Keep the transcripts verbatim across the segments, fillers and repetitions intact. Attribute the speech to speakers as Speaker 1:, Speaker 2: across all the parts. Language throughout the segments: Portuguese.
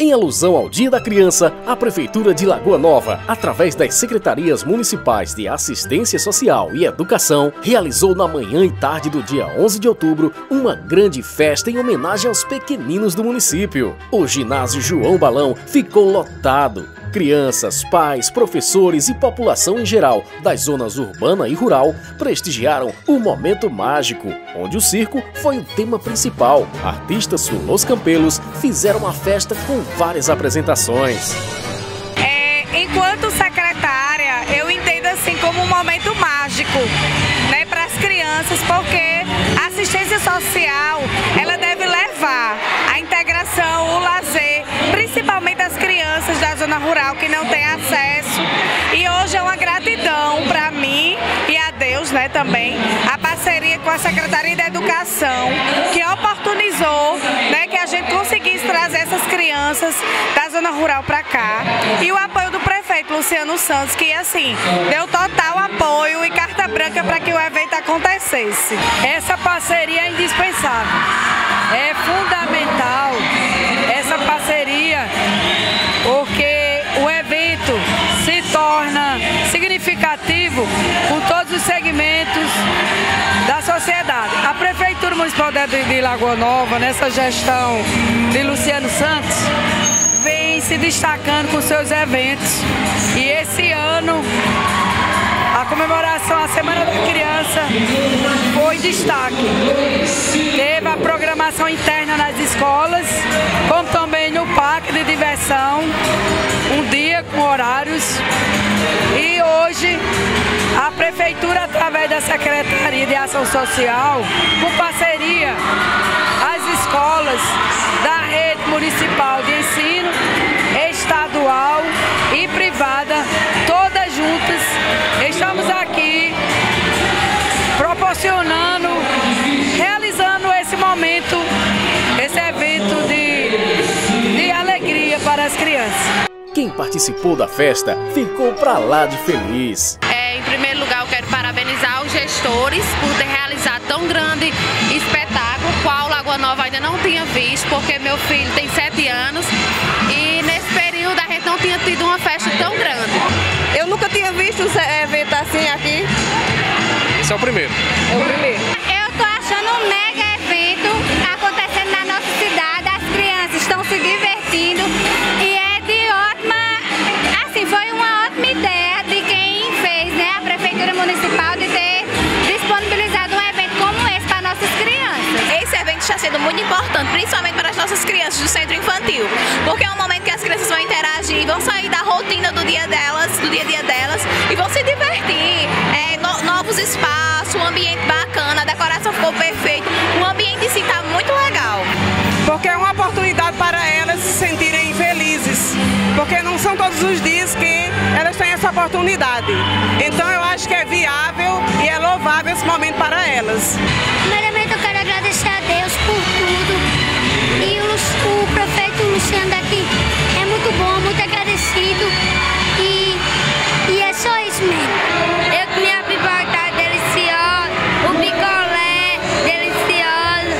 Speaker 1: Em alusão ao Dia da Criança, a Prefeitura de Lagoa Nova, através das Secretarias Municipais de Assistência Social e Educação, realizou na manhã e tarde do dia onze de outubro uma grande festa em homenagem aos pequeninos do município. O ginásio João Balão ficou lotado. Crianças, pais, professores e população em geral das zonas urbana e rural prestigiaram o momento mágico, onde o circo foi o tema principal. Artistas Los Campelos fizeram a festa com várias apresentações.
Speaker 2: É, enquanto secretária, eu entendo assim como um momento mágico, né, para as crianças, porque a assistência social ela deve levar a integração, o lazer, principalmente as crianças da zona rural que não têm acesso. E hoje é uma gratidão para mim e a Deus, né, também, a parceria com a Secretaria da Educação, que oportunizou, né, que a gente conseguisse trazer essas crianças da zona rural para cá. E o apoio do prefeito Luciano Santos, que assim, deu total apoio e carta branca para que o evento acontecesse.
Speaker 3: Essa parceria é indispensável, é fundamental essa parceria, porque o evento se torna significativo com todos os segmentos da sociedade. A Prefeitura Municipal de Lagoa Nova, nessa gestão de Luciano Santos, vem se destacando com seus eventos. E esse ano, a comemoração à Semana da Criança foi destaque. Teve a programação interna nas escolas, como também no parque de diversão, um dia com horários. E hoje, a Prefeitura, através da Secretaria de Ação Social, com parceria às escolas da rede municipal de ensino, estadual e privada, todas juntas, estamos aqui proporcionando, realizando esse momento, esse evento de, de alegria para as crianças.
Speaker 1: Quem participou da festa ficou pra lá de feliz.
Speaker 4: É, em primeiro lugar, eu quero parabenizar os gestores por ter realizado tão grande espetáculo, qual Lagoa Nova ainda não tinha visto, porque meu filho tem sete anos e nesse período a gente não tinha tido uma festa tão grande.
Speaker 2: Eu nunca tinha visto um evento assim aqui.
Speaker 5: Esse é o primeiro.
Speaker 2: É o primeiro.
Speaker 6: Eu tô achando um mega evento acontecendo na nossa cidade, as crianças estão se divertindo e é de ótima, assim, foi uma ótima ideia de quem fez, né, a Prefeitura Municipal, de ter disponibilizado um evento como esse para nossas crianças.
Speaker 4: Esse evento está sendo muito importante, principalmente para as nossas crianças do centro infantil, porque é um momento que as crianças vão interagir, vão sair da rotina do dia delas, do dia a dia delas e vão se divertir. É, no, novos espaços, um ambiente bacana, a decoração ficou perfeita, o ambiente em si está muito legal.
Speaker 2: Porque é uma oportunidade para elas se sentirem felizes, porque não são todos os dias que elas têm essa oportunidade. Então eu acho que é viável e é louvável esse momento para elas.
Speaker 6: Primeiramente eu quero agradecer a Deus por tudo e o, o prefeito Luciano daqui é muito bom, muito agradecido e, e é só isso mesmo. Eu comi a pipoca deliciosa, o picolé delicioso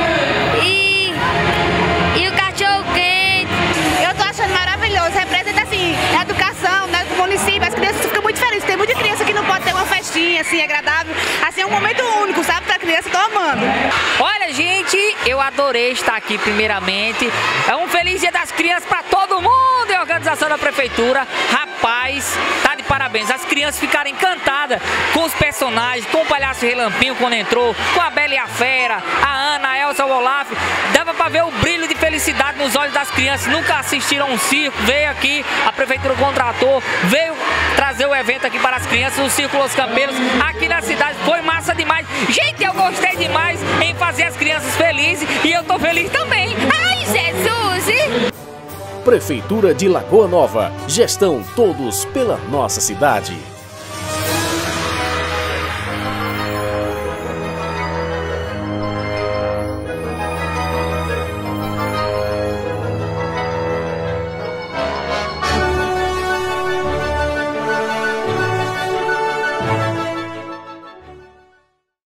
Speaker 6: e, e o cachorro quente.
Speaker 4: Eu tô achando maravilhoso, representa assim, a educação, né, do município, as crianças ficam muito felizes, tem muita criança que não pode ter uma festinha assim, agradável, assim, é um momento único, sabe, pra criança, tô amando.
Speaker 3: Olha, gente, eu adorei estar aqui primeiramente, é um feliz dia das crianças para todo mundo e a organização da Prefeitura, rapaz, tá de parabéns, as crianças ficaram encantadas com os personagens, com o Palhaço Relampinho quando entrou, com a Bela e a Fera, a Ana, a Elsa, o Olaf, dava para ver o brilho de felicidade nos olhos das crianças, nunca assistiram um circo, veio aqui, a Prefeitura contratou, veio trazer o evento aqui para as crianças, o Circo Los Campelos, aqui na cidade, foi massa demais, gente, eu gostei demais em fazer as crianças felizes e eu tô feliz também, ai Jesus!
Speaker 1: Prefeitura de Lagoa Nova, gestão todos pela nossa cidade.